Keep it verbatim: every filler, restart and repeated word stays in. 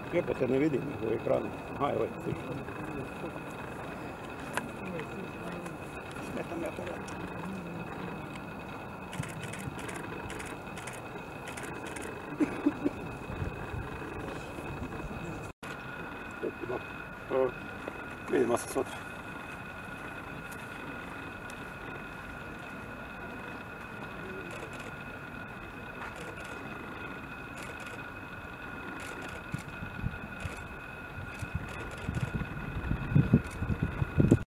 Lijepo se ne vidi u ekranu. Aha, evo je, slično. Smetam ja toga. Vidimo se sutra.